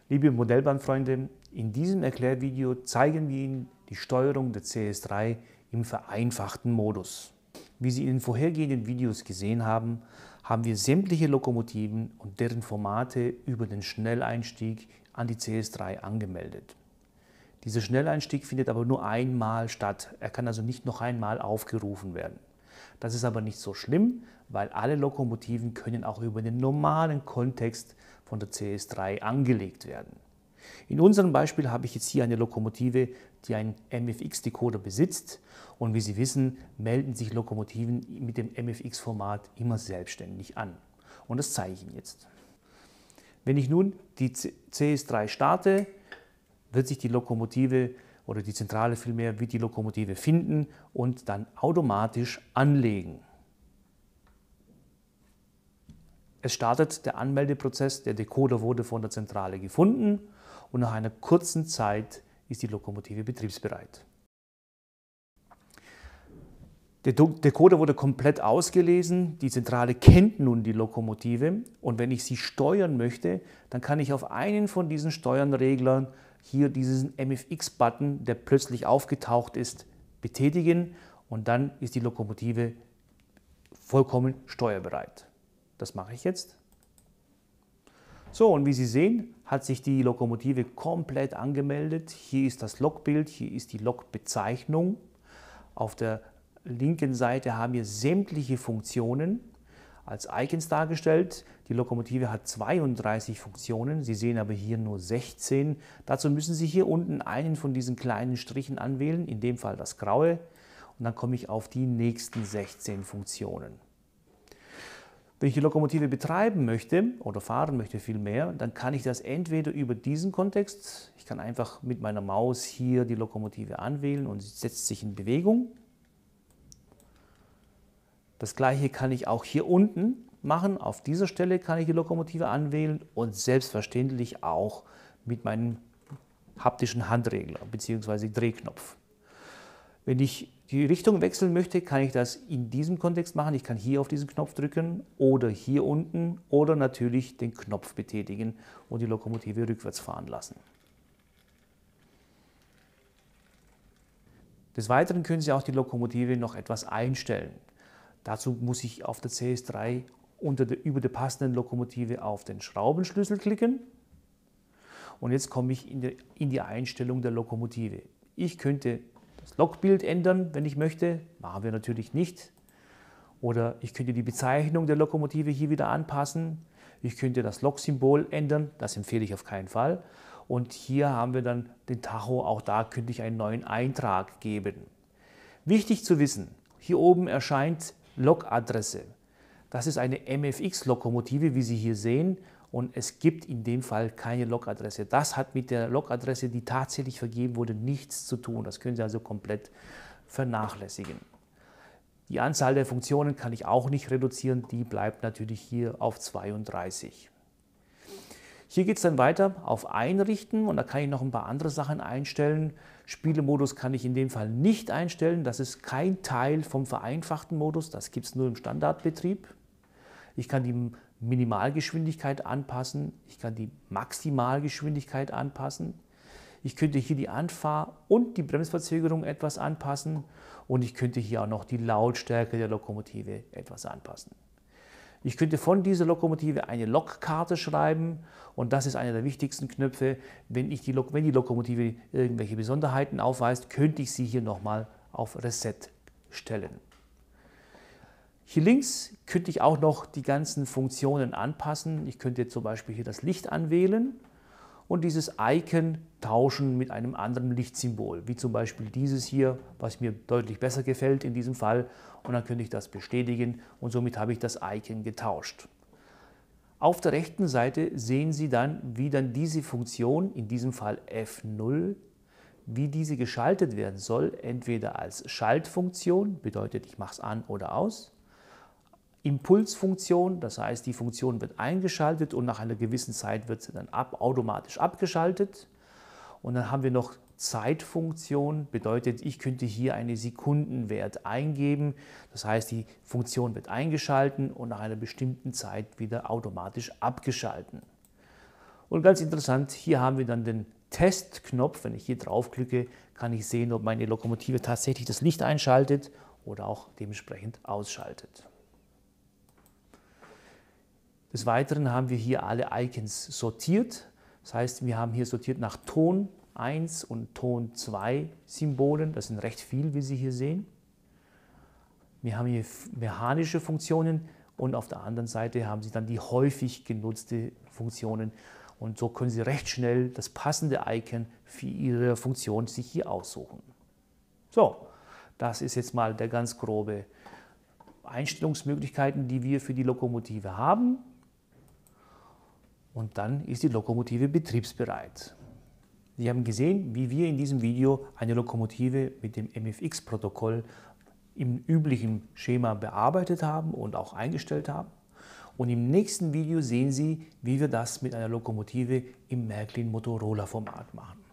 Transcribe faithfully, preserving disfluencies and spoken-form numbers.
Liebe Modellbahnfreunde, in diesem Erklärvideo zeigen wir Ihnen die Steuerung der C S drei im vereinfachten Modus. Wie Sie in den vorhergehenden Videos gesehen haben, haben wir sämtliche Lokomotiven und deren Formate über den Schnelleinstieg an die C S drei angemeldet. Dieser Schnelleinstieg findet aber nur einmal statt. Er kann also nicht noch einmal aufgerufen werden. Das ist aber nicht so schlimm, weil alle Lokomotiven können auch über den normalen Kontext von der C S drei angelegt werden. In unserem Beispiel habe ich jetzt hier eine Lokomotive, die einen M F X-Decoder besitzt, und wie Sie wissen, melden sich Lokomotiven mit dem M F X-Format immer selbstständig an. Und das zeige ich Ihnen jetzt. Wenn ich nun die C S drei starte, wird sich die Lokomotive oder die Zentrale vielmehr wird die Lokomotive finden und dann automatisch anlegen. Es startet der Anmeldeprozess, der Decoder wurde von der Zentrale gefunden und nach einer kurzen Zeit ist die Lokomotive betriebsbereit. Der Decoder wurde komplett ausgelesen, die Zentrale kennt nun die Lokomotive, und wenn ich sie steuern möchte, dann kann ich auf einen von diesen Steuernreglern hier diesen M F X-Button, der plötzlich aufgetaucht ist, betätigen, und dann ist die Lokomotive vollkommen steuerbereit. Das mache ich jetzt. So, und wie Sie sehen, hat sich die Lokomotive komplett angemeldet. Hier ist das Lokbild, hier ist die Lokbezeichnung. Auf der linken Seite haben wir sämtliche Funktionen als Icons dargestellt. Die Lokomotive hat zweiunddreißig Funktionen, Sie sehen aber hier nur sechzehn. Dazu müssen Sie hier unten einen von diesen kleinen Strichen anwählen, in dem Fall das graue, und dann komme ich auf die nächsten sechzehn Funktionen. Wenn ich die Lokomotive betreiben möchte oder fahren möchte vielmehr, dann kann ich das entweder über diesen Kontext, ich kann einfach mit meiner Maus hier die Lokomotive anwählen und sie setzt sich in Bewegung. Das gleiche kann ich auch hier unten machen. Auf dieser Stelle kann ich die Lokomotive anwählen und selbstverständlich auch mit meinem haptischen Handregler bzw. Drehknopf. Wenn ich die Richtung wechseln möchte, kann ich das in diesem Kontext machen. Ich kann hier auf diesen Knopf drücken oder hier unten oder natürlich den Knopf betätigen und die Lokomotive rückwärts fahren lassen. Des Weiteren können Sie auch die Lokomotive noch etwas einstellen. Dazu muss ich auf der C S drei unter der, über der passenden Lokomotive auf den Schraubenschlüssel klicken. Und jetzt komme ich in die, in die Einstellung der Lokomotive. Ich könnte das Lokbild ändern, wenn ich möchte. Machen wir natürlich nicht. Oder ich könnte die Bezeichnung der Lokomotive hier wieder anpassen. Ich könnte das Loksymbol ändern. Das empfehle ich auf keinen Fall. Und hier haben wir dann den Tacho. Auch da könnte ich einen neuen Eintrag geben. Wichtig zu wissen, hier oben erscheint Lokadresse. Das ist eine M F X-Lokomotive, wie Sie hier sehen, und es gibt in dem Fall keine Lokadresse. Das hat mit der Lokadresse, die tatsächlich vergeben wurde, nichts zu tun. Das können Sie also komplett vernachlässigen. Die Anzahl der Funktionen kann ich auch nicht reduzieren, die bleibt natürlich hier auf zweiunddreißig. Hier geht es dann weiter auf Einrichten, und da kann ich noch ein paar andere Sachen einstellen. Spielemodus kann ich in dem Fall nicht einstellen. Das ist kein Teil vom vereinfachten Modus. Das gibt es nur im Standardbetrieb. Ich kann die Minimalgeschwindigkeit anpassen. Ich kann die Maximalgeschwindigkeit anpassen. Ich könnte hier die Anfahr- und die Bremsverzögerung etwas anpassen. Und ich könnte hier auch noch die Lautstärke der Lokomotive etwas anpassen. Ich könnte von dieser Lokomotive eine Lokkarte schreiben, und das ist einer der wichtigsten Knöpfe. Wenn, ich die, wenn die Lokomotive irgendwelche Besonderheiten aufweist, könnte ich sie hier nochmal auf Reset stellen. Hier links könnte ich auch noch die ganzen Funktionen anpassen. Ich könnte zum Beispiel hier das Licht anwählen und dieses Icon tauschen mit einem anderen Lichtsymbol, wie zum Beispiel dieses hier, was mir deutlich besser gefällt in diesem Fall. Und dann könnte ich das bestätigen, und somit habe ich das Icon getauscht. Auf der rechten Seite sehen Sie dann, wie dann diese Funktion, in diesem Fall F null, wie diese geschaltet werden soll, entweder als Schaltfunktion, bedeutet ich mache es an oder aus, Impulsfunktion, das heißt, die Funktion wird eingeschaltet und nach einer gewissen Zeit wird sie dann ab, automatisch abgeschaltet. Und dann haben wir noch Zeitfunktion, bedeutet, ich könnte hier einen Sekundenwert eingeben. Das heißt, die Funktion wird eingeschalten und nach einer bestimmten Zeit wieder automatisch abgeschalten. Und ganz interessant, hier haben wir dann den Testknopf. Wenn ich hier draufklicke, kann ich sehen, ob meine Lokomotive tatsächlich das Licht einschaltet oder auch dementsprechend ausschaltet. Des Weiteren haben wir hier alle Icons sortiert. Das heißt, wir haben hier sortiert nach Ton eins und Ton zwei Symbolen. Das sind recht viel, wie Sie hier sehen. Wir haben hier mechanische Funktionen und auf der anderen Seite haben Sie dann die häufig genutzte Funktionen. Und so können Sie recht schnell das passende Icon für Ihre Funktion sich hier aussuchen. So, das ist jetzt mal der ganz grobe Einstellungsmöglichkeiten, die wir für die Lokomotive haben. Und dann ist die Lokomotive betriebsbereit. Sie haben gesehen, wie wir in diesem Video eine Lokomotive mit dem M F X-Protokoll im üblichen Schema bearbeitet haben und auch eingestellt haben. Und im nächsten Video sehen Sie, wie wir das mit einer Lokomotive im Märklin Motorola Format machen.